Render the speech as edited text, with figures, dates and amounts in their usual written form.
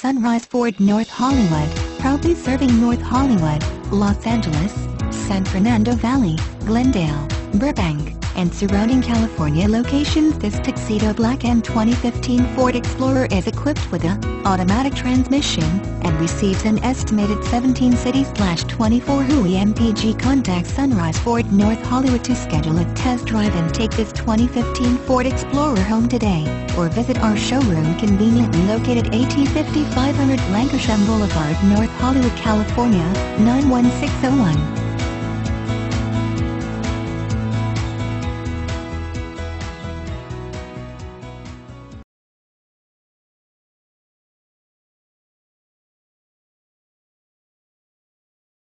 Sunrise Ford North Hollywood, proudly serving North Hollywood, Los Angeles, San Fernando Valley, Glendale, Burbank, and surrounding California locations. This tuxedo black and 2015 Ford Explorer is equipped with a automatic transmission and receives an estimated 17 city/24 Hui mpg. Contact Sunrise Ford North Hollywood to schedule a test drive and take this 2015 Ford Explorer home today, or visit our showroom conveniently located at 5500 Lankershim Boulevard, North Hollywood, California, 91601.